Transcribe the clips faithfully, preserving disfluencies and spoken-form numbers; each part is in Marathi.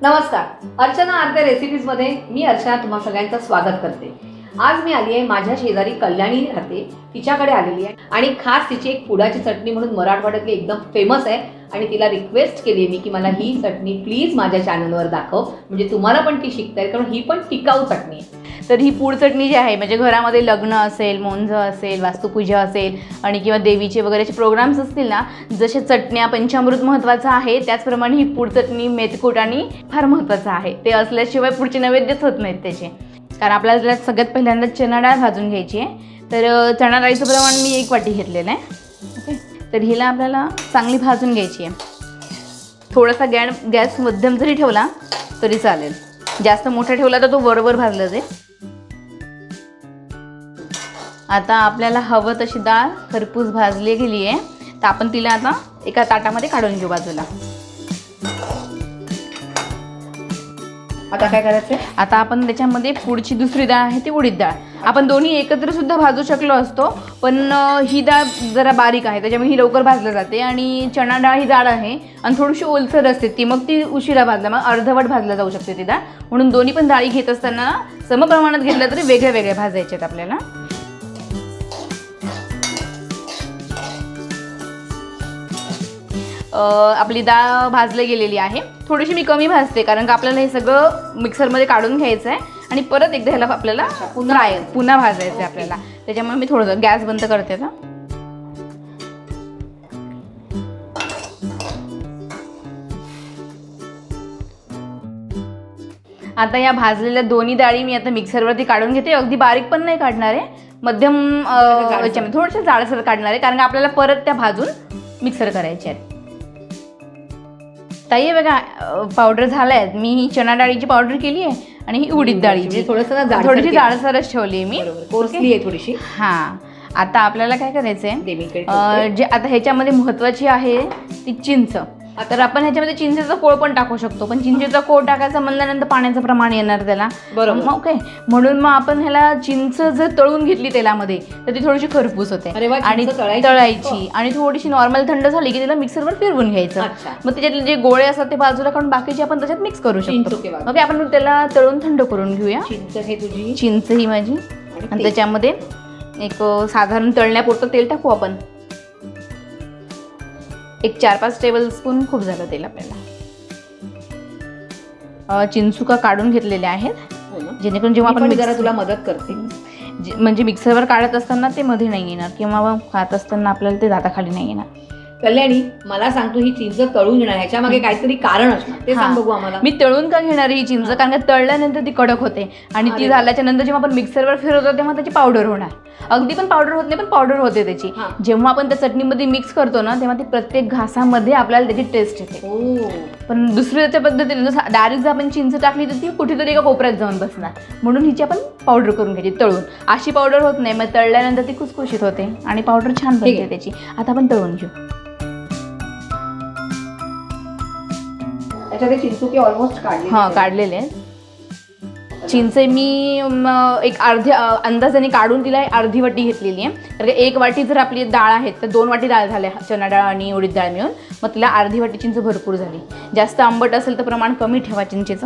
नमस्कार, अर्चना आरते रेसिपीजमध्ये मी अर्चना तुम्हा सगळ्यांचं स्वागत करते। आज मी आली आहे माझ्या शेजारी कल्याणी राहते, तिच्याकडे आलेली आहे आणि खास तिची एक पुडाची चटणी म्हणून मराठवाड्यातली एकदम फेमस आहे आणि तिला रिक्वेस्ट केली मी की मला ही चटणी प्लीज माझ्या चॅनलवर दाखव, म्हणजे तुम्हाला पण ती शिकता येईल, कारण ही पण टिकाऊ चटणी आहे। तर ही पूड चटणी जी आहे म्हणजे घरामध्ये लग्न असेल, मोंज असेल, वास्तुपूजा असेल आणि किंवा देवीचे वगैरेचे प्रोग्राम्स असतील ना, जसे चटण्या पंचामृत महत्त्वाचं आहे त्याचप्रमाणे ही पूड चटणी मेथकूट आणि फार महत्त्वाचं आहे। ते असल्याशिवाय पुढचे नैवेद्यच होत नाहीत त्याचे, कारण आपल्याला सगळ्यात पहिल्यांदा चणा डाळ भाजून घ्यायची आहे। तर चणा डाळीचं प्रमाण मी एक वाटी घेतलेलं आहे। ओके, तर हिला आपल्याला चांगली भाजून घ्यायची आहे। थोडासा गॅस गॅस मध्यम जरी ठेवला तरी चालेल, जास्त मोठा ठेवला तर तो वरवर भाजला जाईल। आता आपल्याला हवं तशी डाळ खरपूस भाजली गेली आहे, तर आपण तिला आता एका ताटामध्ये काढून घेऊ बाजूला। आता काय करायचं, आता आपण त्याच्यामध्ये पुढची दुसरी डाळ आहे ती उडीद डाळ, आपण दोन्ही एकत्र सुद्धा भाजू शकलो असतो, पण ही डाळ जरा बारीक आहे त्याच्यामुळे ही लवकर भाजली जाते आणि चणा डाळ ही डाळ आहे आणि थोडीशी ओलसर असते ती, मग ती उशिरा भाजला मग अर्धवट भाजला जाऊ शकते ती डाळ। म्हणून दोन्ही पण डाळी घेत असताना समप्रमाणात घेतल्या तरी वेगळ्या वेगळ्या भाजायच्या आहेत आपल्याला। आपली डाळ भाजली गेलेली आहे, थोडीशी मी कमी भाजते कारण का आपल्याला हे सगळं मिक्सरमध्ये काढून घ्यायचं आहे आणि परत एकदा ह्याला आपल्याला पुन्हा पुन्हा भाजायचं आहे आपल्याला, त्याच्यामुळे मी थोडंसं गॅस बंद करते आता। आता या भाजलेल्या दोन्ही डाळी मी आता मिक्सरवरती काढून घेते, अगदी बारीक पण नाही काढणार आहे, मध्यम याच्यामध्ये थोडंसं जाडसर काढणार आहे, कारण का आपल्याला परत त्या भाजून मिक्सर करायचे आहेत। ताई बघा पावडर झालाय, मी ही चणा डाळीची पावडर केली आहे आणि ही उडीद डाळीची थोडंसं थोडीशी जाडसरच ठेवली आहे मी, कोर्सली आहे थोडीशी। हां, आता आपल्याला काय करायचंय, जे आता ह्याच्यामध्ये महत्त्वाची आहे ती चिंच। तर आपण ह्याच्यामध्ये चिंचेचा कोळ पण टाकू शकतो, पण चिंचेचा कोळ टाकायचा म्हणल्यानंतर पाण्याचं प्रमाण येणार त्याला, बरोबर। ओके, म्हणून मग आपण ह्याला चिंच जर तळून घेतली तेलामध्ये तर ती थोडीशी खरपूस होते आणि तळायची आणि थोडीशी नॉर्मल थंड झाली की तिला मिक्सरवर फिरवून घ्यायचं, मग त्याच्यातले जे गोळे असतात ते बाजूला काढून बाकीचे आपण त्याच्यात मिक्स करू शकतो। ओके, आपण त्याला तळून थंड करून घेऊया। चिंच हे तुझी, चिंच ही माझी, आणि त्याच्यामध्ये एक साधारण तळण्यापुरतं तेल टाकू आपण, एक चार पाच टेबल स्पून खूप झालं तेल आपल्याला। चिंचुका काढून घेतलेल्या आहेत, जेणेकरून जेव्हा आपण जरा तुला मदत करते, म्हणजे मिक्सरवर काढत असताना ते मध्ये नाही येणार किंवा खात असताना आपल्याला ते दाताखाली नाही येणार। कल्याणी, मला सांगतो ही चिंच तळून घेणार, ह्याच्या मागे काहीतरी कारण असणार, ते सांग बघू आम्हाला। मी तळून का घेणार ही चिंच, कारण का तळल्यानंतर ती कडक होते आणि ती झाल्याच्या नंतर जेव्हा आपण मिक्सरवर फिरवतो तेव्हा त्याची पावडर होणार, अगदी पण पावडर होत नाही पण पावडर होते त्याची। जेव्हा आपण त्या चटणीमध्ये मिक्स करतो ना तेव्हा ती प्रत्येक घासामध्ये आपल्याला त्याची टेस्ट येते। पण दुसऱ्याच्या पद्धतीने जसं डायरेक्ट जर आपण चिंच टाकली तर ती कुठेतरी एका कोपऱ्यात जाऊन बसणार, म्हणून हिची आपण पावडर करून घ्यायची तळून। अशी पावडर होत नाही, मग तळल्यानंतर ती खुसखुशीत होते आणि पावडर छान बनते त्याची। आता आपण तळून घेऊ। चिंचुके ऑलमोस्ट काढले, हां काढलेले आहेत। चिंच मी एक अर्ध्या अंदाजाने काढून तिला अर्धी वाटी घेतलेली आहे, तर एक वाटी जर आपली डाळ आहे तर दोन वाटी डाळ झाल्या, चणा डाळ आणि उडीद डाळ मिळून, मग तिला अर्धी वाटी चिंच भरपूर झाली। जास्त आंबट असेल तर प्रमाण कमी ठेवा चिंचेचं।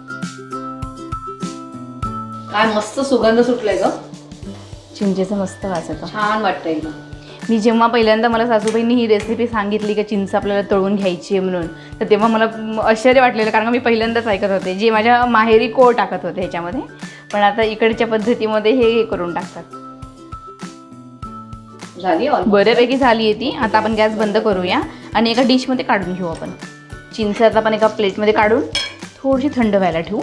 काय मस्त सुगंध सुटलाय ग, चिंचेचं मस्त वास येतो, छान वाटतंय एकदम। मी जेव्हा पहिल्यांदा मला सासूबाईंनी ही रेसिपी सांगितली की चिंच आपल्याला तळून घ्यायची आहे म्हणून, तर तेव्हा मला आश्चर्य वाटलेलं, कारण मी पहिल्यांदाच ऐकत होते, जे माझ्या माहेरी कोळ टाकत होते ह्याच्यामध्ये, पण आता इकडच्या पद्धतीमध्ये हे करून टाकतात। झाली बऱ्यापैकी झाली आहे ती। आता आपण गॅस बंद करूया आणि एका डिशमध्ये काढून घेऊ आपण चिंच। आता आपण एका प्लेटमध्ये काढून थोडीशी थंड व्हायला ठेवू।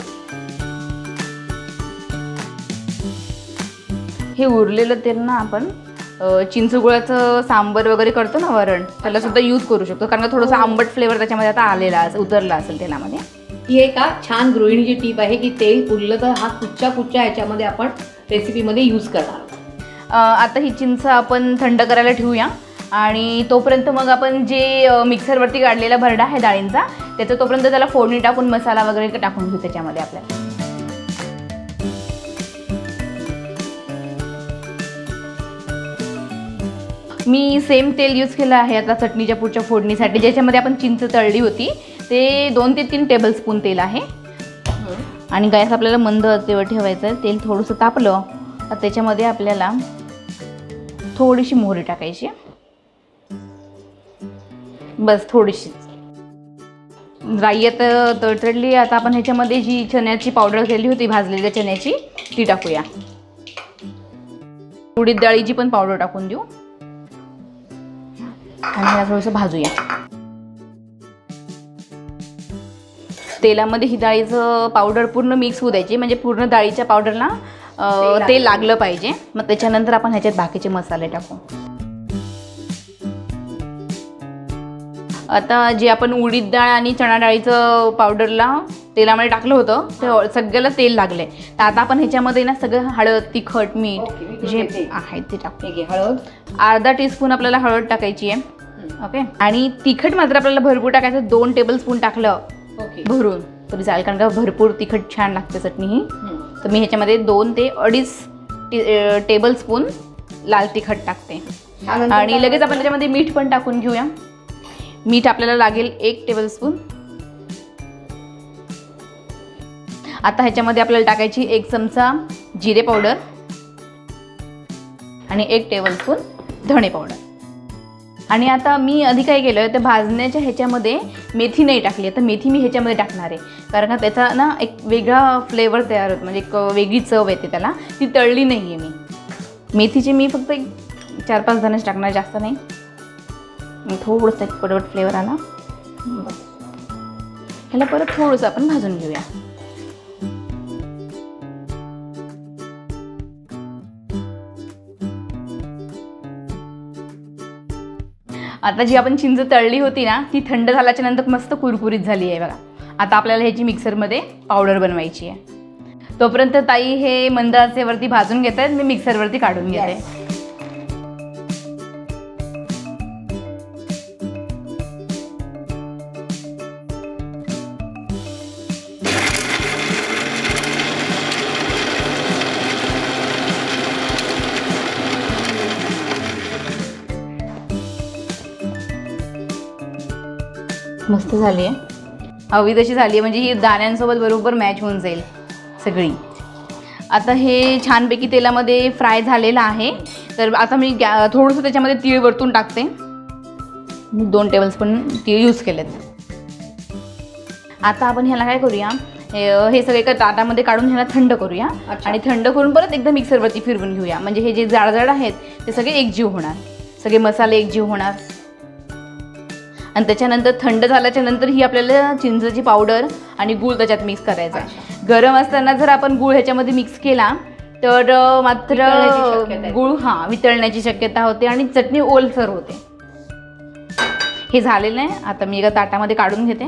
हे उरलेलं तेल ना आपण चिंचगुळाचं सांबर वगैरे करतो ना, वरण, त्याला सुद्धा यूज करू शकतो, कारण का थोडंसं आंबट फ्लेवर त्याच्यामध्ये आता आलेला असेल, उतरला असेल तेलामध्ये। ही एक छान गृहिणीची टीप आहे की तेल उरलं तर हा कुच्च्या कुच्च्या ह्याच्यामध्ये आपण रेसिपीमध्ये यूज करणार। आता ही चिंच आपण थंड करायला ठेवूया आणि तोपर्यंत मग आपण जे मिक्सरवरती काढलेला भरडा आहे डाळींचा, त्याचं तोपर्यंत त्याला फोडणी टाकून मसाला वगैरे टाकून घेऊ त्याच्यामध्ये आपल्याला। मी सेम तेल यूज केलं आहे आता चटणीच्या पुढच्या फोडणीसाठी, ज्याच्यामध्ये आपण चिंच तळली होती ते दोन ते तीन टेबलस्पून तेल आहे. आणि गॅस आपल्याला मंद आचेवर ठेवायचं आहे. तेल थोडंसं तापलं तर त्याच्यामध्ये आपल्याला थोडीशी मोहरी टाकायची, बस थोडीशी. राई आता तडतडली. आता आपण ह्याच्यामध्ये जी चण्याची पावडर केली होती भाजलेल्या चण्याची ती टाकूया. उडीद डाळीची पण पावडर टाकून देऊ आणि ह्याला थोडंसं भाजूया. तेलामध्ये ही डाळीचं पावडर पूर्ण मिक्स होऊ द्यायची, म्हणजे पूर्ण डाळीच्या पावडरला तेल लागलं पाहिजे. मग त्याच्यानंतर आपण ह्याच्यात बाकीचे मसाले टाकू. आता जे आपण उडीद डाळ आणि चणा डाळीचं पावडरला तेलामध्ये टाकलं होतं ते सगळ्याला तेल लागले. तर आता आपण ह्याच्यामध्ये ना सगळं हळद, तिखट, मीठ जे आहे ते टाकू. हळद अर्धा टीस्पून आपल्याला हळद टाकायची आहे. ओके. आणि तिखट मात्र आपल्याला भरपूर टाकायचं. दोन टेबलस्पून टाकलं भरून तरी चालेल, कारण का भरपूर तिखट छान लागते चटणी ही. तर मी ह्याच्यामध्ये दोन ते अडीच टेबलस्पून लाल तिखट टाकते. आणि लगेच आपण त्याच्यामध्ये मीठ पण टाकून घेऊया. मीठ आपल्याला लागेल एक टेबलस्पून. आता ह्याच्यामध्ये आपल्याला टाकायची एक चमचा जिरे पावडर आणि एक टेबलस्पून धणे पावडर. आणि आता मी आधी काय केलं आहे तर भाजण्याच्या ह्याच्यामध्ये मेथी नाही टाकली. आता मेथी मी ह्याच्यामध्ये टाकणार आहे, कारण का त्याचा ना एक वेगळा फ्लेवर तयार होतो, म्हणजे एक वेगळी चव येते त्याला. ती तळली नाही आहे मी. मेथीची मी फक्त एक चार पाच दाणेच टाकणार, जास्त नाही. थोडंसं एक पटपट फ्लेवर आला. ह्याला परत थोडंसं आपण भाजून घेऊया. आता जी आपण चिंच तळली होती ना ती थंड झाल्याच्या नंतर मस्त कुरकुरीत झाली आहे बघा. आता आपल्याला ह्याची मिक्सरमध्ये पावडर बनवायची आहे. तोपर्यंत ताई हे मंद आचेवरती भाजून घेत आहेत, मी मिक्सरवरती काढून घेते. मस्त झाली आहे, हवी तशी झाली आहे, म्हणजे ही दाण्यांसोबत बरोबर मॅच होऊन जाईल सगळी. आता हे छानपैकी तेलामध्ये फ्राय झालेलं आहे. तर आता मी गॅ थोडंसं त्याच्यामध्ये तीळ वरतून टाकते. मी दोन टेबलस्पून तीळ यूज केलेत. आता आपण ह्याला काय करूया, हे सगळे एका ताटामध्ये काढून ह्याला थंड करूया. आणि थंड करून परत एकदा मिक्सरवरती फिरवून घेऊया, म्हणजे हे जे जाडजाड आहेत ते सगळे एकजीव होणार, सगळे मसाले एकजीव होणार. आणि त्याच्यानंतर थंड झाल्याच्या नंतर ही आपल्याला चिंचेची पावडर आणि गूळ त्याच्यात मिक्स करायचा. गरम असताना जर आपण गूळ ह्याच्यामध्ये मिक्स केला तर मात्र गूळ हां वितळण्याची शक्यता होते आणि चटणी ओलसर होते. हे झालेलं आहे. आता मी एका ताटामध्ये काढून घेते.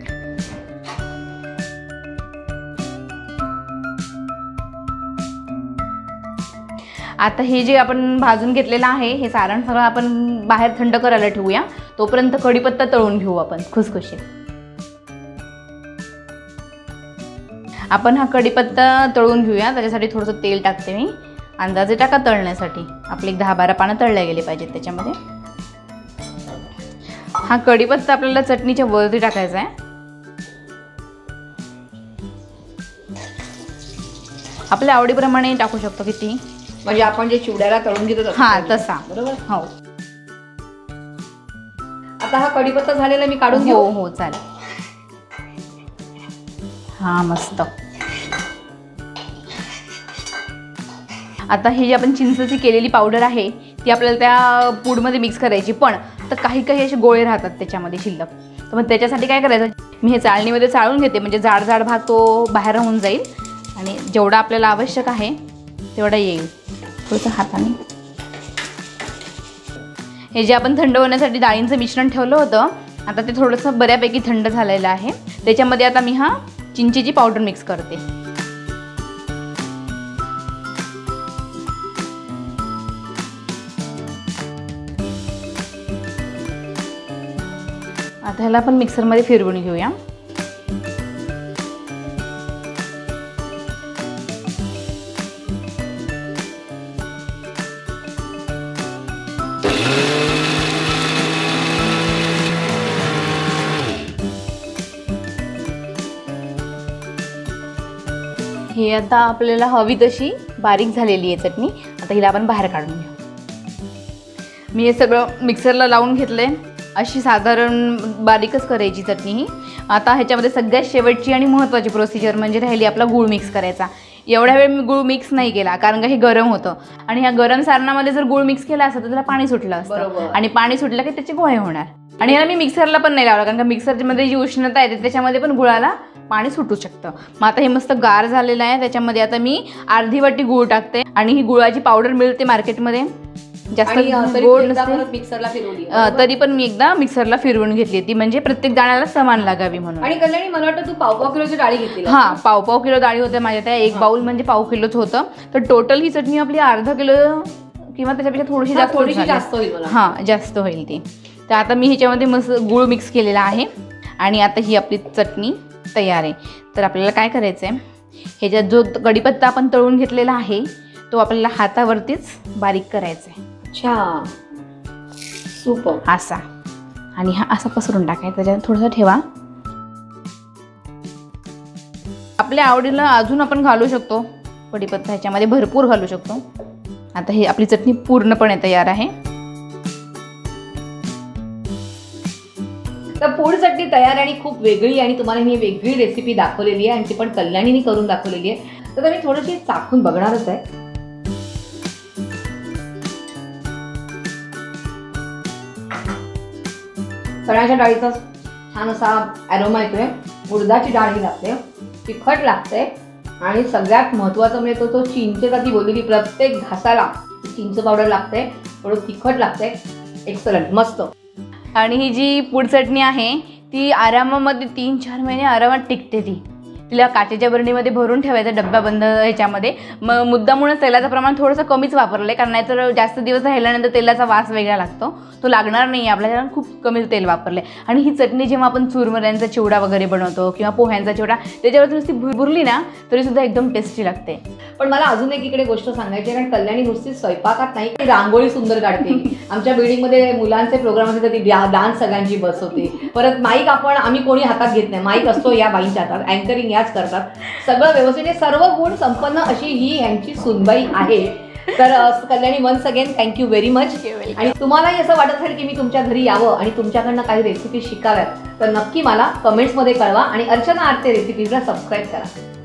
आता हे जे आपण भाजून घेतलेलं आहे हे सारण सगळं आपण बाहेर थंड करायला ठेवूया. तोपर्यंत कढीपत्ता तळून घेऊ आपण खुसखुशीत. आपण हा कढीपत्ता तळून घेऊया. त्याच्यासाठी थोडंसं तेल टाकते मी, अंदाजे टाका तळण्यासाठी. आपले एक दहा बारा पानं तळल्या गेले पाहिजेत त्याच्यामध्ये. हा कढीपत्ता आपल्याला चटणीच्या वरती टाकायचा आहे. आपल्या आवडीप्रमाणे टाकू शकतो किती, म्हणजे आपण जे चिवड्याला तळून घेतो हां तसा, बरोबर. हो. आता हा कढीपत्ता झालेला मी काढून घेऊ. हो हो चालेल. हां मस्त. आता ही जी आपण चिंचेची केलेली पावडर आहे ती आपल्याला त्या पूडमध्ये मिक्स करायची. पण तर काही काही असे गोळे राहतात त्याच्यामध्ये शिल्लक. तर मग त्याच्यासाठी काय करायचं, मी हे चाळणीमध्ये चाळून घेते, म्हणजे जाड जाड भाग तो बाहेर होऊन जाईल आणि जेवढा आपल्याला आवश्यक आहे तेवढा येईल. थोडंसं हाताने हे जे आपण थंड होण्यासाठी डाळींचं मिश्रण ठेवलं होतं आता ते थोडंसं बऱ्यापैकी थंड झालेलं आहे. त्याच्यामध्ये आता मी हा चिंचेची पावडर मिक्स करते. आता ह्याला आपण मिक्सरमध्ये फिरवून घेऊया. हे आता आपल्याला हवी तशी बारीक झालेली आहे चटणी. आता हिला आपण बाहेर काढून घेऊ. मी हे सगळं मिक्सरला लावून घेतलं आहे. अशी साधारण बारीकच करायची चटणी ही. आता ह्याच्यामध्ये सगळ्यात शेवटची आणि महत्त्वाची प्रोसिजर म्हणजे राहिली आपला गूळ मिक्स करायचा. एवढ्या वेळ मी गूळ मिक्स नाही केला कारण का हे गरम होतं आणि ह्या गरम सारणामध्ये जर गूळ मिक्स केला असतं तर त्याला पाणी सुटलं असतं आणि पाणी सुटलं की त्याचे गोळे होणार. आणि ह्याला मी मिक्सरला पण नाही लावला कारण का मिक्सरमध्ये जी उष्णता आहे त्याच्यामध्ये पण गुळाला पाणी सुटू शकतं. मग आता हे मस्त गार झालेलं आहे. त्याच्यामध्ये आता मी अर्धी वाटी गूळ टाकते आणि ही गुळाची पावडर मिळते मार्केटमध्ये. जास्त गोड नसते मिक्सरला फिरवली तरी पण मी एकदा मिक्सरला फिरवून घेतली ती म्हणजे प्रत्येक दाण्याला समान लागावी म्हणून. आणि कल्याणी मला वाटतं तू पाव पाव किलोची डाळी घेतली. हां पाव पाव किलो डाळी होत्या माझ्या त्या. एक बाउल म्हणजे पाव किलोच होतं. तर टोटल ही चटणी आपली अर्धा किलो किंवा त्याच्यापेक्षा थोडीशी जास्त थोडीशी जास्त होईल. हां जास्त होईल ती. तर आता मी ह्याच्यामध्ये मस्त गूळ मिक्स केलेला आहे आणि आता ही आपली चटणी तयार आहे. तर आपल्याला काय करायचं आहे ह्याच्यात जो कढीपत्ता आपण तळून घेतलेला आहे तो आपल्याला हातावरतीच बारीक करायचा आहे. अच्छा सुपर. असा आणि हा असा पसरून टाकायचा. त्याच्यात थोडंसं ठेवा. आपल्या आवडीला अजून आपण घालू शकतो कढीपत्ता ह्याच्यामध्ये भरपूर घालू शकतो. आता ही आपली चटणी पूर्णपणे तयार आहे. तर पूड चटणी तयार आणि खूप वेगळी आणि तुम्हाला मी वेगळी रेसिपी दाखवलेली आहे आणि ती पण कल्याणीने करून दाखवलेली आहे. तर मी थोडीशी चाखून बघणारच आहे. चण्याच्या डाळीचा छान असा ॲरोमा येतोय. उडदाची डाळ ही लागते, तिखट लागते आणि सगळ्यात महत्त्वाचं म्हणजे तो तो चिंचेचा ती बोललेली प्रत्येक घासाला चिंच पावडर लागते. थोडं तिखट लागते. एक्सलंट मस्त. आणि ही जी पूड चटणी आहे ती आरामामध्ये तीन चार महिने आरामात टिकते. ती तिला काचेच्या बरणीमध्ये भरून ठेवायचं डब्याबंद ह्याच्यामध्ये. मग मुद्दामूनच तेलाचं प्रमाण थोडंसं कमीच वापरलं आहे कारण नाहीतर जास्त दिवस राहिल्यानंतर तेलाचा वास वेगळा लागतो. तो लागणार नाही आहे आपल्याला. खूप कमी तेल वापरले. आणि ही चटणी जेव्हा आपण चुरमुऱ्यांचा चिवडा वगैरे बनवतो किंवा पोह्यांचा चिवडा त्याच्यावरती नुसती भुरभुरली ना तरीसुद्धा एकदम टेस्टी लागते. पण मला अजून एक इकडे गोष्ट सांगायची आहे कारण कल्याणी नुसती स्वयंपाकात नाही रांगोळी सुंदर काढते. आमच्या बिल्डिंगमध्ये मुलांचे प्रोग्राम असते तर ती डान्स सगळ्यांची बसवते. परत माईक आपण आम्ही कोणी हातात घेत नाही. माईक असतो या बाईंच्या हातात. अँकरिंग याच करतात. सगळं व्यवस्थित सर्व गुण संपन्न अशी ही यांची सुनबाई आहे. तर Kalyani once again thank you very much. आणि तुम्हालाही असं वाटत असेल की मी तुमच्या घरी यावं आणि तुमच्याकडनं काही रेसिपी शिकाव्यात तर नक्की मला कमेंट्समध्ये कळवा आणि अर्चना आरते रेसिपीजला सबस्क्राईब करा.